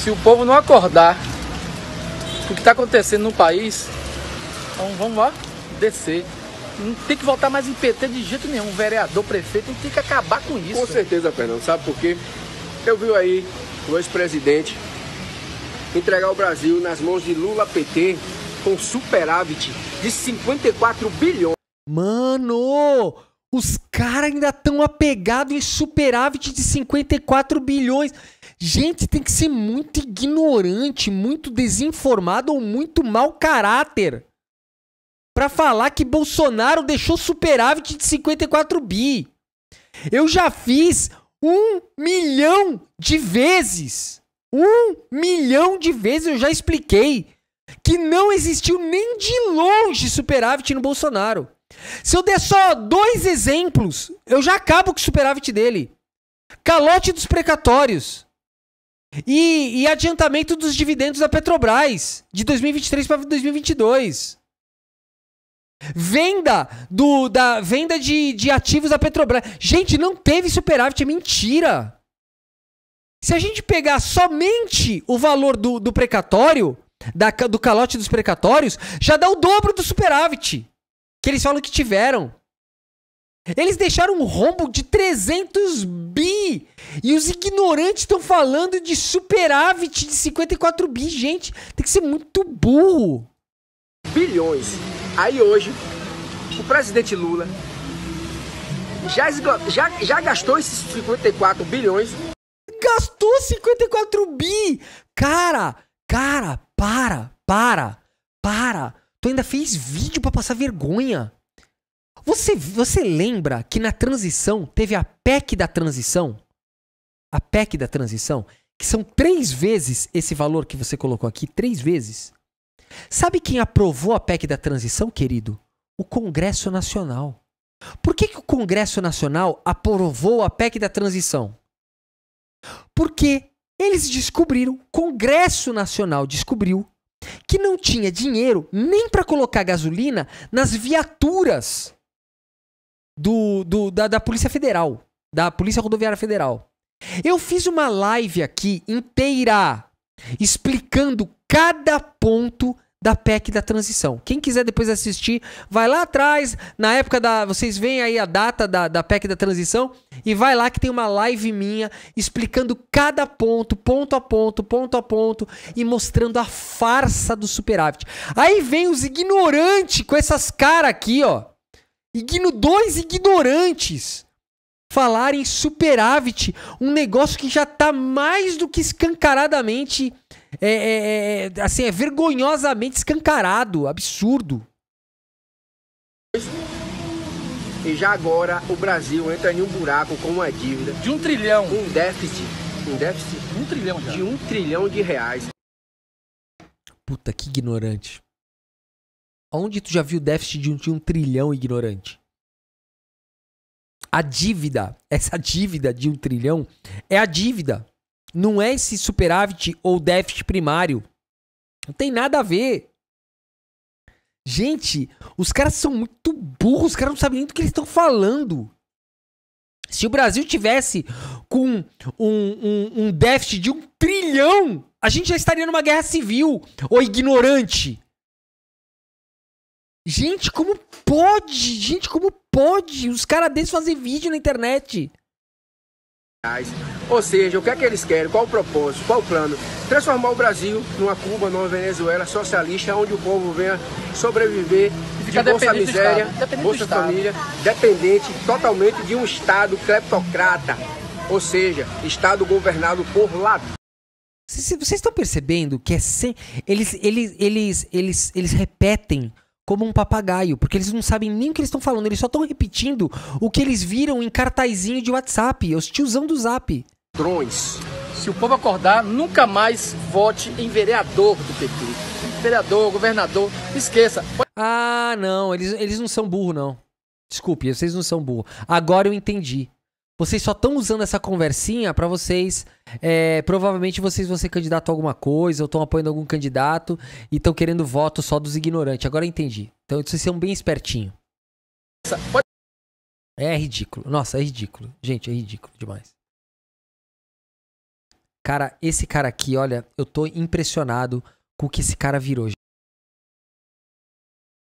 Se o povo não acordar com o que está acontecendo no país, então vamos lá, descer. Não tem que votar mais em PT de jeito nenhum. Vereador, prefeito, tem que acabar com isso. Com certeza, Fernando. Sabe por quê? Eu vi aí o ex-presidente entregar o Brasil nas mãos de Lula PT com superávit de 54 bilhões. Mano, os caras ainda estão apegados em superávit de 54 bilhões. Gente, tem que ser muito ignorante, muito desinformado ou muito mau caráter pra falar que Bolsonaro deixou superávit de 54 bi. Eu já fiz 1 milhão de vezes. 1 milhão de vezes eu já expliquei que não existiu nem de longe superávit no Bolsonaro. Se eu der só 2 exemplos, eu já acabo com o superávit dele. Calote dos precatórios e adiantamento dos dividendos da Petrobras de 2023 para 2022. Venda de ativos da Petrobras. Gente, não teve superávit, é mentira. Se a gente pegar somente o valor do precatório, do calote dos precatórios, já dá o dobro do superávit que eles falam que tiveram. Eles deixaram um rombo de 300 bi. E os ignorantes estão falando de superávit de 54 bi. Gente, tem que ser muito burro. Bilhões. Aí hoje, o presidente Lula já gastou esses 54 bilhões. Gastou 54 bi. Cara, para. Tu ainda fez vídeo pra passar vergonha. Você lembra que na transição teve a PEC da transição? A PEC da transição, que são 3 vezes esse valor que você colocou aqui, 3 vezes. Sabe quem aprovou a PEC da transição, querido? O Congresso Nacional. Por que o Congresso Nacional aprovou a PEC da transição? Porque eles descobriram, o Congresso Nacional descobriu que não tinha dinheiro nem para colocar gasolina nas viaturas da Polícia Federal, da Polícia Rodoviária Federal. Eu fiz uma live aqui inteira explicando cada ponto da PEC da transição. Quem quiser depois assistir, vai lá atrás, na época vocês veem aí a data da PEC da transição e vai lá que tem uma live minha explicando cada ponto, ponto a ponto e mostrando a farsa do superávit. Aí vem os ignorantes com essas caras aqui, ó. 2 ignorantes falarem superávit, um negócio que já tá mais do que escancaradamente assim, é vergonhosamente escancarado, absurdo. E já agora o Brasil entra em um buraco com uma dívida De 1 trilhão. um déficit 1 trilhão já. de 1 trilhão de reais. Puta, que ignorante. Onde tu já viu déficit de 1 trilhão, ignorante? A dívida, essa dívida de 1 trilhão é a dívida. Não é esse superávit ou déficit primário. Não tem nada a ver. Gente, os caras são muito burros. Os caras não sabem nem do que eles estão falando. Se o Brasil tivesse com um déficit de 1 trilhão, a gente já estaria numa guerra civil. Ô ignorante. Gente, como pode? Gente, como pode? Os caras desses fazer vídeo na internet. Ou seja, o que é que eles querem? Qual o propósito? Qual o plano? Transformar o Brasil numa Cuba, numa Venezuela socialista, onde o povo venha sobreviver de Bolsa Miséria, Bolsa Família, dependente totalmente de um Estado cleptocrata. Ou seja, Estado governado por ladrões. Vocês estão percebendo que eles repetem como um papagaio, porque eles não sabem nem o que eles estão falando, eles só estão repetindo o que eles viram em cartazinho de WhatsApp, os tiozão do Zap. Se o povo acordar, nunca mais vote em vereador do PT. Vereador, governador, esqueça. Ah, não, eles não são burros, não. Desculpe, vocês não são burros. Agora eu entendi. Vocês só estão usando essa conversinha pra vocês... provavelmente vocês vão ser candidato a alguma coisa, ou estão apoiando algum candidato e estão querendo voto só dos ignorantes. Agora eu entendi. Então vocês são bem espertinhos. É ridículo. Nossa, é ridículo. Gente, é ridículo demais. Cara, esse cara aqui, olha, eu tô impressionado com o que esse cara virou.